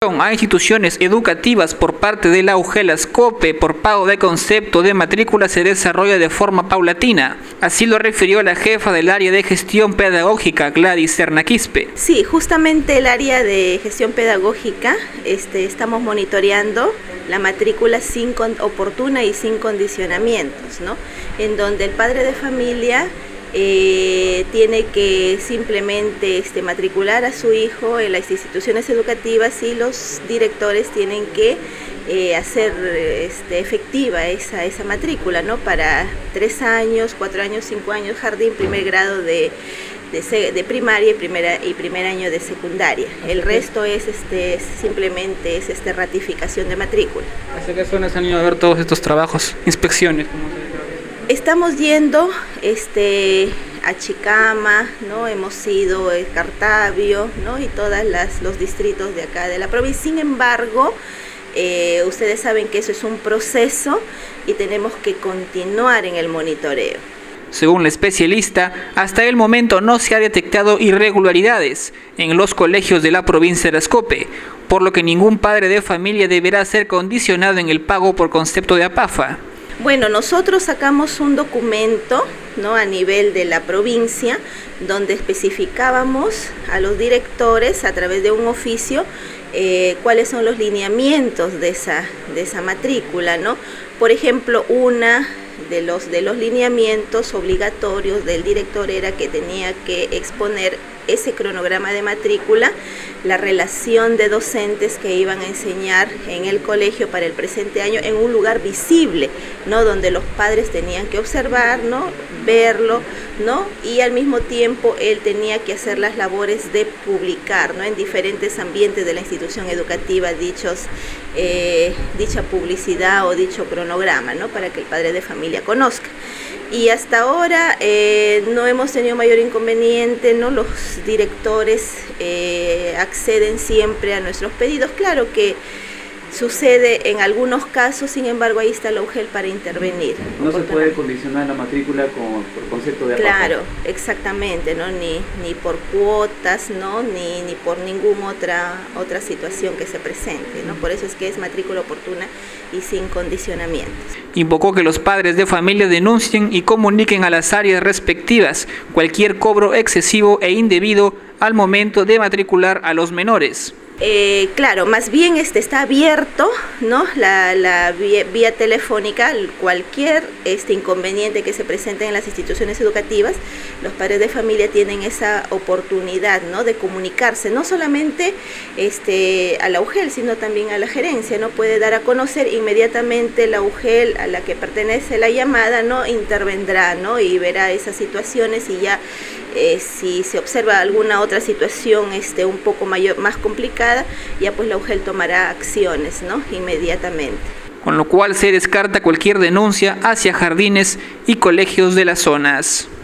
A instituciones educativas por parte de la UGEL ASCOPE por pago de concepto de matrícula se desarrolla de forma paulatina. Así lo refirió la jefa del área de gestión pedagógica, Gladys Serna Quispe. Sí, justamente el área de gestión pedagógica estamos monitoreando la matrícula oportuna y sin condicionamientos, ¿no? En donde el padre de familia tiene que simplemente matricular a su hijo en las instituciones educativas y los directores tienen que hacer efectiva esa matrícula, ¿no? Para 3 años, 4 años, 5 años, jardín, primer grado de primaria y primer año de secundaria. El resto es simplemente ratificación de matrícula. ¿Hacia qué zonas han ido a ver todos estos trabajos, inspecciones? Estamos yendo a Chicama, ¿no? Hemos ido a Cartavio, ¿no? Y todos los distritos de acá de la provincia. Sin embargo, ustedes saben que eso es un proceso y tenemos que continuar en el monitoreo. Según la especialista, hasta el momento no se ha detectado irregularidades en los colegios de la provincia de ASCOPE, por lo que ningún padre de familia deberá ser condicionado en el pago por concepto de APAFA. Bueno, nosotros sacamos un documento, ¿no? A nivel de la provincia, donde especificábamos a los directores a través de un oficio cuáles son los lineamientos de esa matrícula, ¿no? Por ejemplo, una de los lineamientos obligatorios del director era que tenía que exponer ese cronograma de matrícula, la relación de docentes que iban a enseñar en el colegio para el presente año en un lugar visible, ¿no? Donde los padres tenían que observar, ¿no? Verlo, ¿no? Y al mismo tiempo él tenía que hacer las labores de publicar, ¿no? En diferentes ambientes de la institución educativa dicha publicidad o dicho cronograma, ¿no? Para que el padre de familia conozca. Y hasta ahora no hemos tenido mayor inconveniente, ¿no? Los directores acceden siempre a nuestros pedidos. Claro que sucede en algunos casos, sin embargo ahí está la UGEL para intervenir. ¿No se puede condicionar la matrícula por concepto de APAFA? Claro, exactamente, ¿no? Ni por cuotas, ¿no? Ni por ninguna otra situación que se presente, ¿no? Por eso es que es matrícula oportuna y sin condicionamientos. Invocó que los padres de familia denuncien y comuniquen a las áreas respectivas cualquier cobro excesivo e indebido al momento de matricular a los menores. Claro, más bien está abierto, ¿no? la vía telefónica, cualquier inconveniente que se presente en las instituciones educativas, los padres de familia tienen esa oportunidad, ¿no? De comunicarse, no solamente a la UGEL, sino también a la gerencia, ¿no? Puede dar a conocer inmediatamente la UGEL a la que pertenece la llamada, ¿no? Intervendrá, ¿no? Y verá esas situaciones y ya si se observa alguna otra situación un poco más complicada, ya pues la UGEL tomará acciones, ¿no? Inmediatamente. Con lo cual se descarta cualquier denuncia hacia jardines y colegios de las zonas.